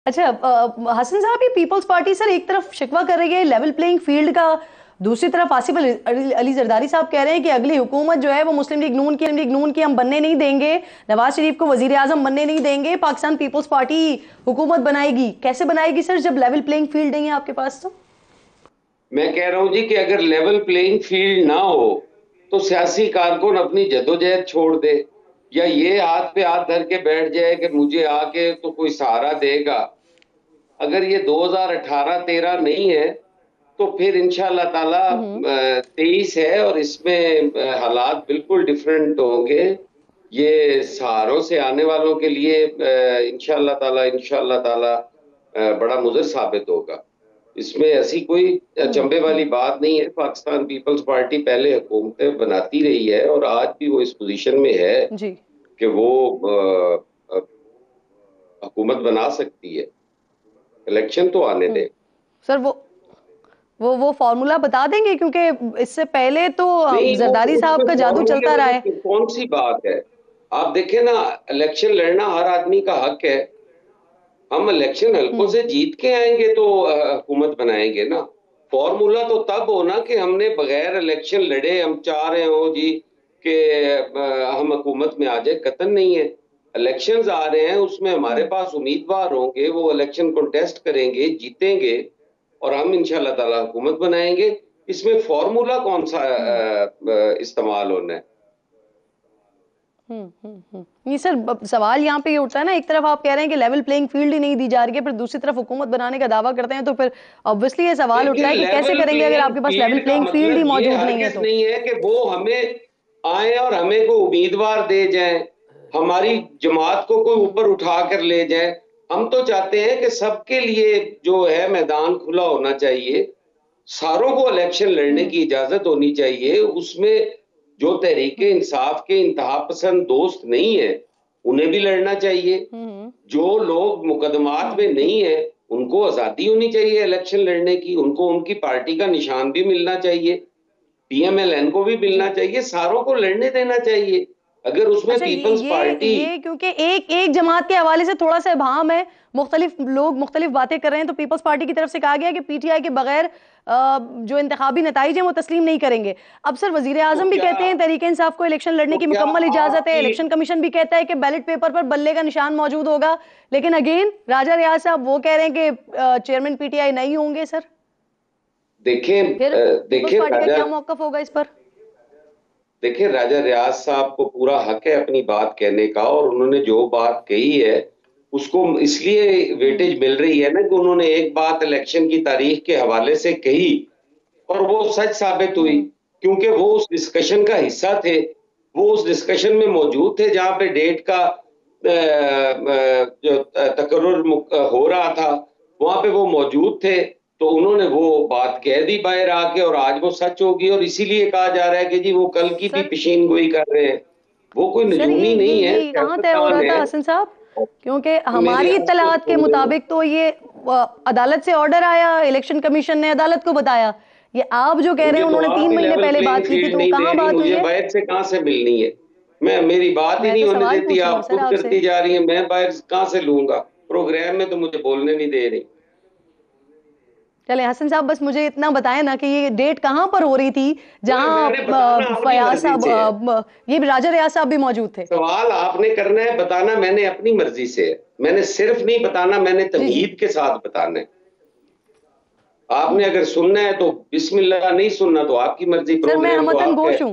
अच्छा, हसन साहब, ये पीपल्स पार्टी सर एक तरफ शिकवा कर रही है लेवल प्लेइंग फील्ड का, दूसरी तरफ आसिफ अली जरदारी साहब कह रहे हैं कि अगली हुकूमत जो है वो मुस्लिम लीग नून की हम बनने नहीं देंगे, नवाज शरीफ को वजीर आजम बनने नहीं देंगे, पाकिस्तान पीपल्स पार्टी हुकूमत बनाएगी। कैसे बनाएगी सर जब लेवल प्लेइंग फील्ड नहीं है आपके पास? तो मैं कह रहा हूं जी कि अगर लेवल प्लेइंग फील्ड ना हो तो सियासी कारकुन अपनी जद्दोजहद छोड़ दे, या ये हाथ पे हाथ धर के बैठ जाए कि मुझे आके तो कोई सहारा देगा। अगर ये 2018-13 नहीं है तो फिर इंशाल्लाह ताला 23 है, और इसमें हालात बिल्कुल डिफरेंट होंगे। ये सहारों से आने वालों के लिए इंशाल्लाह ताला बड़ा मुज़र साबित होगा। इसमें ऐसी कोई अचंभे वाली बात नहीं है। पाकिस्तान पीपल्स पार्टी पहले हुकूमतें बनाती रही है और आज भी वो इस पोजीशन में है जी। कि वो हुकूमत बना सकती है। इलेक्शन तो आने दे। सर वो फॉर्मूला बता देंगे, क्योंकि इससे पहले तो नहीं, वो जरदारी साहब उसमें का जादू फॉर्मूले चलता रहा है। वाली कौन सी बात है? आप देखें ना, इलेक्शन लड़ना हर आदमी का हक है। हम इलेक्शन हल्कों से जीत के आएंगे तो हुकूमत बनाएंगे ना। फॉर्मूला तो तब हो ना कि हमने बगैर इलेक्शन लड़े हम चाह रहे हो जी कि हम हुकूमत में आ जाए। कतन नहीं है। इलेक्शंस आ रहे हैं, उसमें हमारे पास उम्मीदवार होंगे, वो इलेक्शन कंटेस्ट करेंगे, जीतेंगे और हम इंशाल्लाह ताला हुकूमत बनाएंगे। इसमें फॉर्मूला कौन सा इस्तेमाल होना है? नहीं सर, सवाल यहाँ पे ये उठता है ना, एक तरफ आप कह रहे हैं कि लेवल प्लेइंग फील्ड ही नहीं दी जा रही है, फिर दूसरी तरफ हुकूमत बनाने का दावा करते हैं, तो फिर ऑब्वियसली ये सवाल उठता लेकिन है कि कैसे लेवल करेंगे अगर प्लेइंग आपके पास लेवल फील्ड का प्लेइंग फील्ड ही मतलब ये मौजूद नहीं है हरगिज तो। नहीं है कि वो हमें आए और हमें को उम्मीदवार दे जाएं, हमारी जमात को कोई ऊपर उठा कर ले जाए। हम तो चाहते हैं कि सबके लिए जो है मैदान खुला होना चाहिए। सारों को इलेक्शन लड़ने की इजाजत होनी चाहिए। उसमें जो तहरीके इंसाफ के इंतहा पसंद दोस्त नहीं है उन्हें भी लड़ना चाहिए। जो लोग मुकदमात में नहीं है उनको आजादी होनी चाहिए इलेक्शन लड़ने की। उनको उनकी पार्टी का निशान भी मिलना चाहिए, पीएमएलएन को भी मिलना जी। चाहिए, सारों को लड़ने देना चाहिए। अगर उसमें अच्छा, पीपल्स पार्टी ये क्योंकि एक एक जमात के हवाले से थोड़ा सा इबाहम है, मुख्तलिफ लोग मुख्तलिफ बातें कर रहे हैं, तो पीपल्स पार्टी की तरफ से कहा गया कि पीटीआई के बगैर जो इंतखाबी नताइज हैं वो तस्लीम नहीं करेंगे। अब सर वजीर तो आजम भी क्या कहते हैं तहरीक इंसाफ को इलेक्शन लड़ने तो की क्या मुकम्मल इजाजत है, आपकी इलेक्शन कमीशन भी कहता है कि बैलेट पेपर पर बल्ले का निशान मौजूद होगा, लेकिन अगेन राजा रियाज साहब वो कह रहे हैं कि चेयरमैन पीटीआई नहीं होंगे। सर देखें फिर पीपल्स देखें पार्टी का राजा क्या मौकफ होगा इस पर? देखिए, राजा रियाज साहब को पूरा हक है अपनी बात कहने का, और उन्होंने जो बात कही है उसको इसलिए वेटेज मिल रही है ना कि उन्होंने एक बात इलेक्शन की तारीख के हवाले से कही और वो सच साबित हुई, क्योंकि वो उस डिस्कशन का हिस्सा थे। वो उस डिस्कशन में मौजूद थे जहां पे डेट का जो तकर्रुर हो रहा था, वहां पे वो मौजूद थे। तो उन्होंने वो बात कह दी बाहर आके और आज वो सच होगी। और इसीलिए कहा जा रहा है कि जी वो कल की भी सर पेशीन गोई कर रहे हैं। वो कोई सर नजूमी नहीं है, ये कहाँ तय हो सियासतदान रहा था है। हसन साहब? क्योंकि मेरी हमारी बात को इत्तलात के सुन लेना। मुताबिक तो ये अदालत से ऑर्डर आया, इलेक्शन कमीशन ने अदालत को बताया। ये आप जो कह रहे मुझे हैं तो उन्होंने आप 3 ही महीने लेवल पहले प्लेइंग बात की थी, फील्ड तो नहीं दे कहाँ रही, बात हुई मुझे है? बाहर से कहां से मिलनी है? मेरी बात ही मैं नहीं तो होने सवाल देती, पूछ रही हूँ आप सर खुद आपसे। करती जा रही हैं। मैं बाहर कहां से लूंगा? प्रोग्राम में तो मुझे बोलने नहीं दे रही। चले हसन साहब, बस मुझे इतना बताएं ना कि ये डेट कहाँ पर हो रही थी जहां मैंने बताना अपनी फयाज मर्जी साहब, से है। ये राजा रियाज साहब भी मौजूद थे। सवाल आपने करना है, बताना मैंने अपनी मर्जी से है। मैंने सिर्फ नहीं बताना, मैंने जी जी। तमहीद के साथ बताना है। आपने अगर सुनना है तो बिस्मिल्लाह, नहीं सुनना तो आपकी मर्जी, सर मैं प्रोग्राम तो हमतन आपका गोश है। हूँ।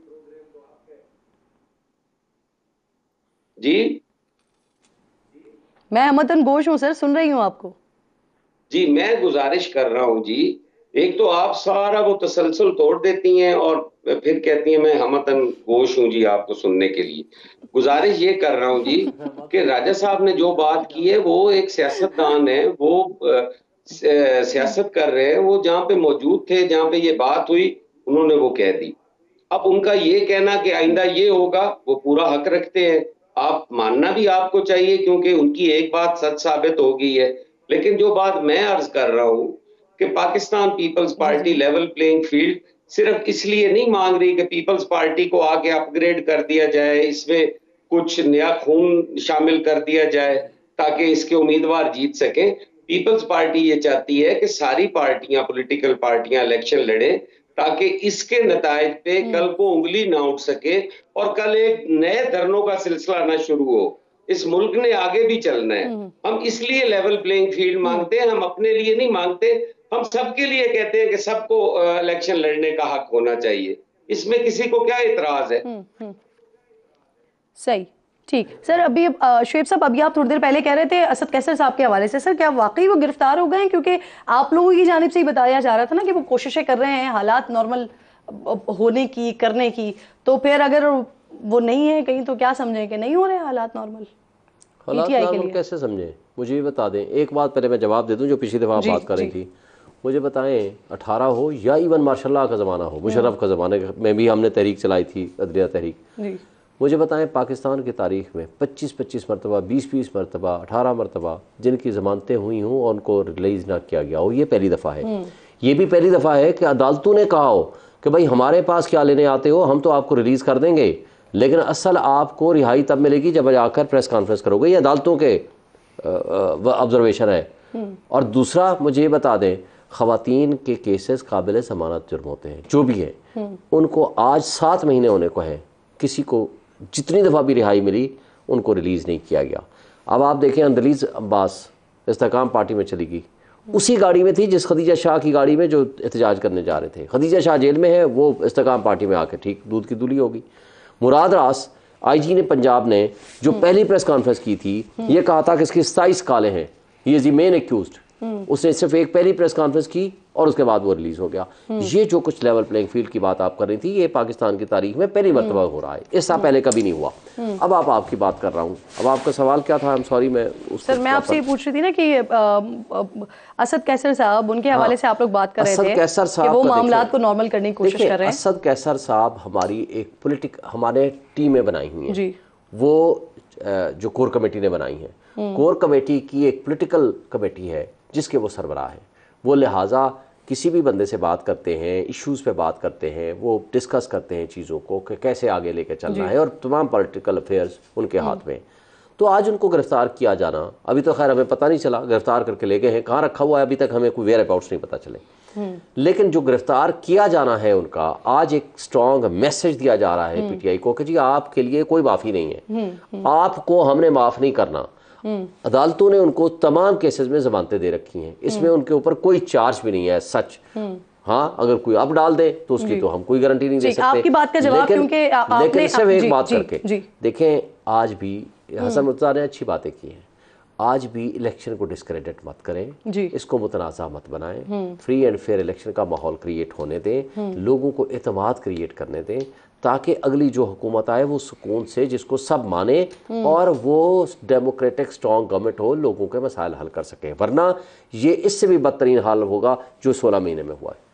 जी मैं हमतन गोश हूँ सर, सुन रही हूँ आपको। जी, मैं गुजारिश कर रहा हूं जी। एक तो आप सारा वो तसलसल तोड़ देती हैं और फिर कहती हैं मैं हमतन गोश हूं जी आपको सुनने के लिए। गुजारिश ये कर रहा हूं जी कि राजा साहब ने जो बात की है, वो एक सियासतदान है, वो सियासत कर रहे हैं। वो जहां पे मौजूद थे, जहां पे ये बात हुई, उन्होंने वो कह दी। अब उनका ये कहना कि आइंदा ये होगा, वो पूरा हक रखते हैं। आप मानना भी आपको चाहिए क्योंकि उनकी एक बात सच साबित हो गई है। लेकिन जो बात मैं अर्ज कर रहा हूं कि Pakistan Peoples ji Party ji. Level playing field सिर्फ इसलिए नहीं मांग रही कि पीपल्स पार्टी को आगे अपग्रेड कर दिया जाए, इसमें कुछ नया खून शामिल कर दिया जाए। ताकि इसके उम्मीदवार जीत सकें। पीपल्स पार्टी ये चाहती है कि सारी पार्टियां, पॉलिटिकल पार्टियां इलेक्शन लड़ें ताकि इसके नतायज पे कल को उंगली ना उठ सके और कल एक नए धरनों का सिलसिला ना शुरू हो। इस मुल्क ने आगे भी चलना है। हम इसलिए लेवल प्लेइंग फील्ड मांगते हैं, हम अपने लिए नहीं मांगते, हम सबके लिए कहते हैं कि सबको इलेक्शन लड़ने का हक होना चाहिए। इसमें किसी को क्या इतराज है? सही, ठीक सर। अभी शुएब साहब, अभी आप थोड़ी देर पहले कह रहे थे असद कैसर साहब के हवाले से, सर क्या वाकई वो गिरफ्तार हो गए हैं? क्योंकि आप लोगों की जानिब से ही बताया जा रहा था ना कि वो कोशिशें कर रहे हैं हालात नॉर्मल होने की, करने की, तो फिर अगर वो नहीं है कहीं तो क्या समझें कि नहीं हो रहे हालात नॉर्मल? हालात नॉर्मल कैसे समझें? मुझे ये बता दें, एक बात पहले मैं जवाब दे दूं जो पिछली दफ़ा आप बात कर रही थी। मुझे बताएं 18 हो या इवन माशाल्लाह का ज़माना हो, मुशर्रफ का ज़माने में भी हमने तहरीक चलाई थी, अदलिया तहरीक। मुझे बताएं पाकिस्तान की तारीख में 25-25 मरतबा, 20-20 मरतबा, 18 मरतबा जिनकी ज़मानतें हुई हों और उनको रिलीज़ ना किया गया हो, ये पहली दफ़ा है। ये भी पहली दफ़ा है कि अदालतों ने कहा हो कि भाई हमारे पास क्या लेने आते हो, हम तो आपको रिलीज़ कर देंगे, लेकिन असल आपको रिहाई तब मिलेगी जब आकर प्रेस कॉन्फ्रेंस करोगे। ये अदालतों के ऑब्जर्वेशन है। और दूसरा मुझे ये बता दें, ख़वातीन के केसेस काबिल ज़मानत जुर्म होते हैं, जो भी है उनको आज 7 महीने होने को है, किसी को जितनी दफ़ा भी रिहाई मिली उनको रिलीज़ नहीं किया गया। अब आप देखें, अंदलीज़ अब्बास इस्तेकाम पार्टी में चली गई, उसी गाड़ी में थी जिस खदीजा शाह की गाड़ी में जो एहतजाज करने जा रहे थे। खदीजा शाह जेल में है, वो इस्तेकाम पार्टी में आके ठीक दूध की दूली होगी। मुराद रास आईजी ने पंजाब ने जो पहली प्रेस कॉन्फ्रेंस की थी, ये कहा था कि इसकी 27 कालें हैं, he is the main accused. उसने सिर्फ एक पहली प्रेस कॉन्फ्रेंस की और उसके बाद वो रिलीज हो गया। ये जो कुछ लेवल प्लेइंग फील्ड की बात आप कर रही थी, ये पाकिस्तान की तारीख में पहली मरतबा हो रहा है, इससे पहले कभी नहीं हुआ। अब आपकी बात कर रहा हूँ। अब आपका सवाल क्या था? सॉरी, सर मैं आपसे ये पूछ रही थी ना कि असद कैसर साहब, उनके हवाले से आप लोग बात कर रहे थे कि वो मामलात को नॉर्मल करने की कोशिश कर रहे हैं। असद कैसर साहब हमारी एक हमारे टीमें बनाई हुई हैं, वो जो कोर कमेटी ने बनाई है, कोर कमेटी की एक पॉलिटिकल कमेटी है जिसके वो सरबराह है। वो लिहाजा किसी भी बंदे से बात करते हैं, इश्यूज़ पे बात करते हैं, वो डिस्कस करते हैं चीज़ों को कि कैसे आगे लेके चलना है, और तमाम पॉलिटिकल अफेयर्स उनके हाथ में। तो आज उनको गिरफ्तार किया जाना, अभी तो खैर हमें पता नहीं चला, गिरफ्तार करके ले गए हैं, कहाँ रखा हुआ है अभी तक हमें कोई वेयर अबाउट्स नहीं पता चले। लेकिन जो गिरफ्तार किया जाना है उनका, आज एक स्ट्रॉन्ग मैसेज दिया जा रहा है पीटीआई को कि जी आपके लिए कोई माफ़ी नहीं है, आपको हमने माफ़ नहीं करना। अदालतों ने उनको तमाम केसेस में जमानतें दे रखी हैं, इसमें उनके ऊपर कोई चार्ज भी नहीं है सच। हाँ, अगर कोई अब डाल दे तो उसकी तो हम कोई गारंटी नहीं दे सकते। आपकी बात का जवाब, लेकिन सिर्फ एक बात करके देखें, आज भी हसन मुर्तज़ा ने अच्छी बातें की हैं, आज भी इलेक्शन को डिस्क्रेडिट मत करें, इसको मुतनाज़ा मत बनाएं, फ्री एंड फेयर इलेक्शन का माहौल क्रिएट होने दें, लोगों को एतमाद क्रिएट करने दें, ताकि अगली जो हुकूमत आए वो सुकून से, जिसको सब माने और वो डेमोक्रेटिक स्ट्रॉन्ग गवर्नमेंट हो, लोगों के मसाइल हल कर सके। वरना ये इससे भी बदतरीन हाल होगा जो 16 महीने में हुआ है।